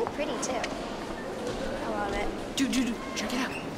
really pretty too. I love it. Dude, check it out.